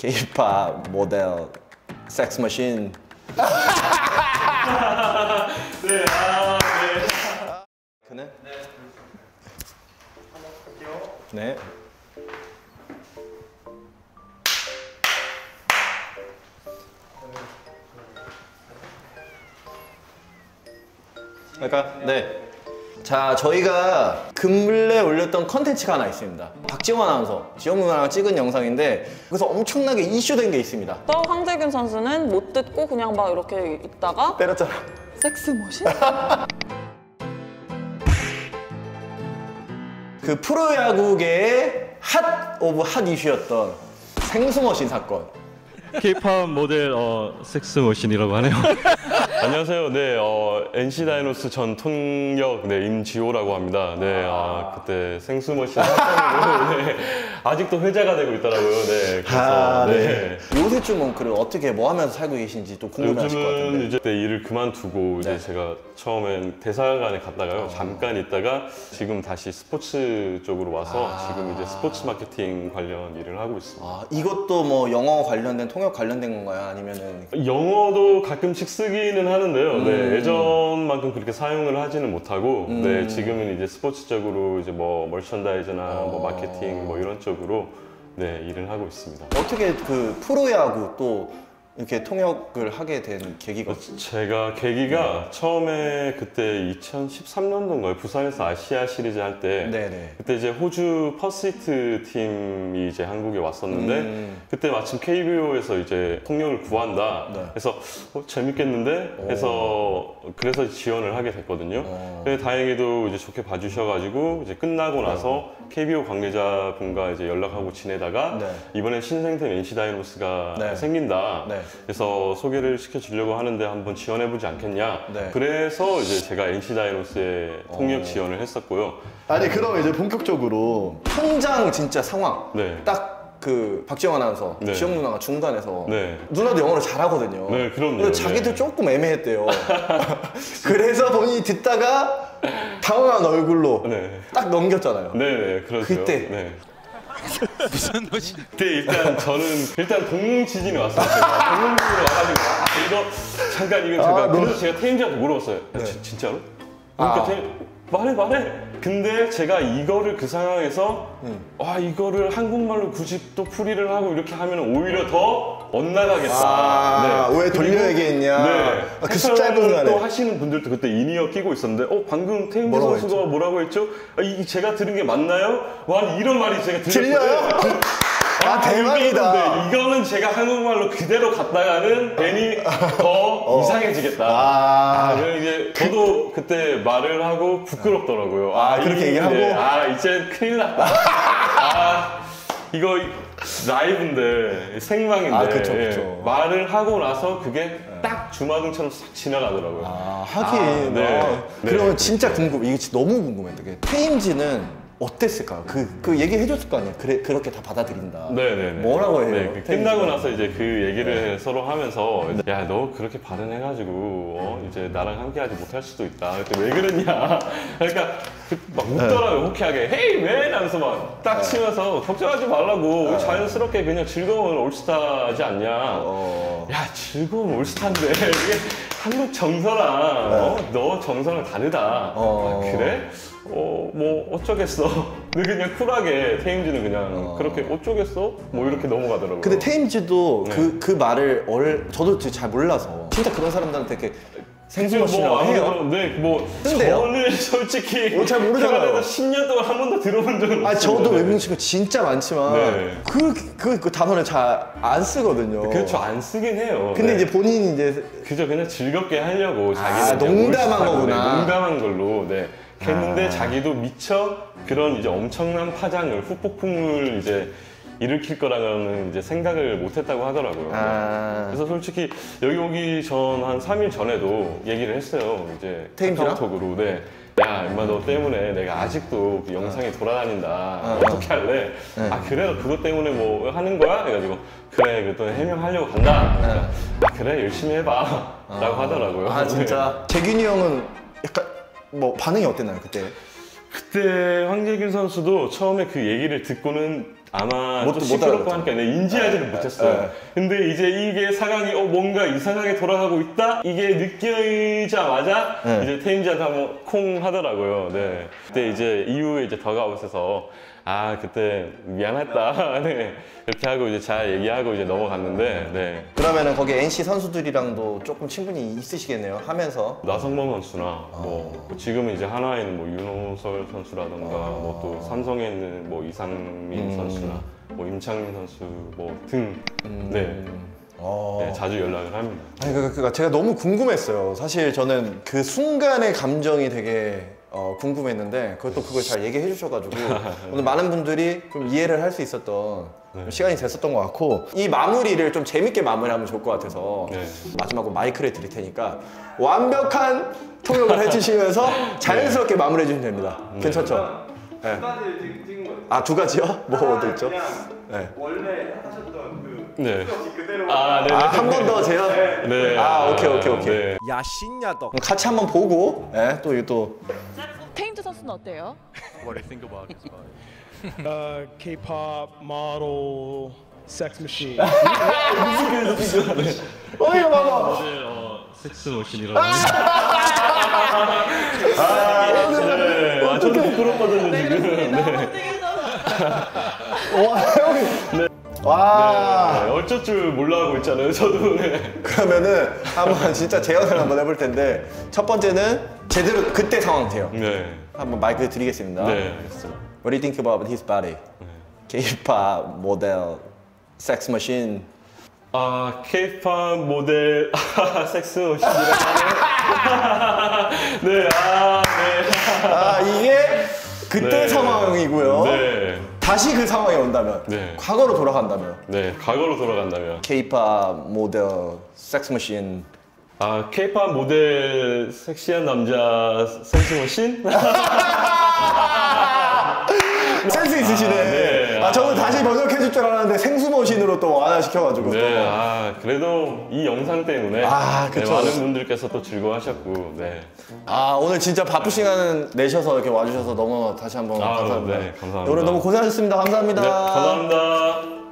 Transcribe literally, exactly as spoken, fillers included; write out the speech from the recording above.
K-팝 모델 섹스 머신. 네, 아, 네. 그네? 네. 한번 볼게요. 네. 그러니까 네. 자, 저희가 근래 올렸던 컨텐츠가 하나 있습니다. 박지원 아나운서, 지영 누나랑 찍은 영상인데 그래서 엄청나게 이슈된 게 있습니다. 또 황재균 선수는 못 듣고 그냥 막 이렇게 있다가 때렸잖아. 섹스머신? 그 프로야구계의 핫 오브 핫 이슈였던 생수머신 사건. K-팝 모델 어, 섹스머신이라고 하네요. 안녕하세요. 네, 어, 엔씨 다이노스 전 통역 네, 임지호라고 합니다. 네, 아, 그때 생수머신 사건으로 네, 아직도 회자가 되고 있더라고요. 네, 그래서 아, 네. 네. 요새 쯤은 그래 어떻게 뭐 하면서 살고 계신지 또 궁금해하실 것 요즘은 같은데. 이제 그때 일을 그만두고 이제 네. 제가 처음엔 대사관에 갔다가요. 잠깐 있다가 지금 다시 스포츠 쪽으로 와서 아. 지금 이제 스포츠 마케팅 관련 일을 하고 있습니다. 아, 이것도 뭐 영어 관련된 통역 관련된 건가요? 아니면은 영어도 가끔씩 쓰기는 하는데요. 음. 네, 예전만큼 그렇게 사용을 하지는 못하고, 음. 네, 지금은 이제 스포츠적으로 이제 뭐 멀천다이즈나 어. 뭐 마케팅 뭐 이런 쪽으로 네, 일을 하고 있습니다. 어떻게 그 프로야구 또 이렇게 통역을 하게 된 계기가 제가 계기가 처음에 그때 이천십삼 년도인가요? 부산에서 아시아 시리즈 할 때 네네. 그때 이제 호주 퍼시트 팀이 이제 한국에 왔었는데 음. 그때 마침 케이비오에서 이제 통역을 구한다. 네. 그래서 어, 재밌겠는데 해서 그래서 지원을 하게 됐거든요. 오. 근데 다행히도 이제 좋게 봐주셔가지고 이제 끝나고 나서 케이비오 관계자분과 이제 연락하고 지내다가 네. 이번에 신생팀 엔씨 다이노스가 네. 생긴다. 네. 그래서 소개를 시켜주려고 하는데 한번 지원해보지 않겠냐. 네. 그래서 이제 제가 엔씨 다이노스에 통역 어. 지원을 했었고요. 아니 그럼 이제 본격적으로 현장 진짜 상황 네. 딱 그 박지영 아나운서, 네. 지영 누나가 중간에서 네. 누나도 영어를 잘하거든요. 네, 그럼요. 근데 자기도 네. 조금 애매했대요. 그래서 본인이 듣다가 당황한 얼굴로 네. 딱 넘겼잖아요. 네네, 그렇죠. 그때. 네. 무슨 멋이? 그때 일단 저는 일단 동공지진이 왔어요. 제가 동공지진이 와가지고 아, 이거 잠깐 이거 잠깐 아, 그래서 너... 제가 태임지한테 물어봤어요. 야, 네. 지, 진짜로? 그러니까 아. 태임, 말해 말해. 근데 제가 이거를 그 상황에서 음. 와 이거를 한국말로 굳이 또 풀이를 하고 이렇게 하면 오히려 더 엇나가겠다. 아, 왜 돌려 그리고- 얘기했냐. 네. 아, 그 짧은 시간에. 또 하시는 분들도 그때 인이어 끼고 있었는데 어 방금 태임지 뭐라고 선수가 했죠? 뭐라고 했죠? 아, 이 제가 들은 게 맞나요? 와 이런 말이 제가 들렸어요. 들려요? 아, 대박이다. 이거는, 이거는 제가 한국말로 그대로 갔다가는 괜히 더 이상해지겠다. 아. 아, 그럼 이제 저도 그때 말을 하고 부끄럽더라고요. 아, 그렇게 이- 얘기하고? 네, 아, 이제 큰일 났다. 아, 이거 라이브인데, 생방인데. 아, 그쵸, 예, 그쵸. 말을 하고 나서 그게 딱 주마등처럼 싹 지나가더라고요. 아, 하긴. 아, 네. 아, 네. 그러면 진짜 궁금해. 이게 진짜 너무 궁금했던 게 테임즈는 어땠을까요? 그, 그 얘기 해줬을 거 아니에요? 그래, 그렇게 다 받아들인다. 네네네. 뭐라고 해요? 네, 그 테임즈는? 끝나고 나서 이제 그 얘기를 서로 하면서 야, 너 그렇게 발언해가지고 어, 이제 나랑 함께하지 못할 수도 있다. 그때 왜 그랬냐? 그러니까 그 막 웃더라고요. 호쾌하게. 헤이 왜? 하면서 막 딱 치면서 걱정하지 말라고. 우리 자연스럽게 그냥 즐거운 올스타지 않냐? 어... 야, 즐거운 올스타인데 이게 한국 정서랑 어? 너 정서랑 다르다. 어. 아, 그래? 어, 뭐 어쩌겠어. 근데 그냥 쿨하게 테임즈는 그냥 어. 그렇게 어쩌겠어? 뭐 이렇게 넘어가더라고요. 근데 테임즈도 네. 그, 그 말을 얼, 저도 잘 몰라서 진짜 그런 사람들한테 이렇게 생수머신이라고 뭐, 해요? 아무래도, 네, 뭐 근데요? 저는 솔직히 어, 잘 모르잖아요. 캐나다에서 십 년 동안 한 번도 들어본 적은 없어요. 아, 저도 외국 친구 진짜 많지만 네. 그, 그, 그 단어를 잘 안 쓰거든요. 그렇죠, 안 쓰긴 해요. 근데 네. 이제 본인이 이제 그저 그냥 즐겁게 하려고 아, 자기는 그냥 농담한 올스타고, 거구나. 네, 농담한 걸로 네. 했는데 아. 자기도 미처 그런 이제 엄청난 파장을 후폭풍을 이제 일으킬 거라는 이제 생각을 못했다고 하더라고요. 아... 그래서 솔직히 여기 오기 전 한 삼 일 전에도 얘기를 했어요. 이제 테임즈랑? 카카오톡으로 네. 야, 임마 너 때문에 내가 아직도 그 영상이 돌아다닌다. 어, 어떻게 할래? 네. 아 그래? 그것 때문에 뭐 하는 거야? 해가지고 그래, 그랬더니 해명하려고 간다. 그러니까, 아 그래, 열심히 해봐. 라고 하더라고요. 아, 진짜? 재균이 형은 약간 뭐 반응이 어땠나요, 그때? 그때 황재균 선수도 처음에 그 얘기를 듣고는 아마 못- 또 못 시끄럽고 알아듣죠. 하니까 내가 인지하지를 못했어요. 네. 근데 이제 이게 상황이 어 뭔가 이상하게 돌아가고 있다 이게 느껴지자마자 네. 이제 태임즈한테 한번 콩 하더라고요. 네. 그때 이제 이후에 이제 더가웃에서 아 그때 미안했다. 네. 이렇게 하고 이제 잘 얘기하고 이제 넘어갔는데 네. 그러면은 거기 엔씨 선수들이랑도 조금 친분이 있으시겠네요. 하면서. 나성범 선수나 뭐 지금은 이제 하나에 있는 뭐 윤호설 선수라던가 뭐 또 삼성에 있는 뭐 이상민 음. 선수나 뭐 임창민 선수 뭐 등 네. 어. 네, 자주 연락을 합니다. 아니 그- 그러니까 제가 너무 궁금했어요. 사실 저는 그 순간의 감정이 되게 어, 궁금했는데 그것도 그걸 잘 얘기해 주셔가지고 오늘 많은 분들이 좀 이해를 할 수 있었던 네. 시간이 됐었던 것 같고 이 마무리를 좀 재밌게 마무리하면 좋을 것 같아서 네. 마지막으로 마이크를 드릴 테니까 완벽한 통역을 해주시면서 자연스럽게 마무리해 주시면 됩니다. 괜찮죠? 네. 두 가지를 찍- 찍은 거예요. 아 두 가지요? 뭐 어디 있죠? 그냥 네. 원래 하셨던 그 네. 혹시 그대로 아, 네. 아 한 번 더 제요? 네. 아, 오케이, 오케이, 오케이. 네. 야 신야덕. 그럼 같이 한번 보고 네, 또 이게 또 테임즈 선수는 어때요? What do you think about his body? uh, K-pop model sex machine. 어이가 봐봐. 모델 어, 섹스 머신이라고. 네. 아, 저도 부끄럽거든요, 지금. 네. 와 형이 와 네. 어쩔 줄 몰라 하고 있잖아요, 저도. 네. 그러면은 한번 진짜 재연을 한번 해볼 텐데 첫 번째는 제대로 그때 상황 돼요. 네. 한번 마이크 드리겠습니다. 네, 알겠습니다. What do you think about his body? K-pop 모델 섹스 머신. 아, K-팝 모델 아, 섹스 머신이라고 네, 아, 네. 아 이게 그때 네. 상황이고요. 네. 다시 그 상황이 온다면 네. 과거로 돌아간다면 네, 과거로 돌아간다면. K-pop 모델 섹스 머신. 아, K-팝 모델 섹시한 남자 섹스 머신? 센스 있으시네. 아, 네. 아, 저는 다시 번역해 줄 줄 알았는데 생수 머신으로 또 완화시켜가지고 네, 또. 아, 그래도 이 영상 때문에 아, 네, 그쵸. 많은 분들께서 또 즐거워하셨고, 네. 아 오늘 진짜 바쁘 시간 내셔서 이렇게 와주셔서 너무 다시 한번 아, 감사합니다. 네, 감사합니다. 오늘 너무 고생하셨습니다. 감사합니다. 네, 감사합니다.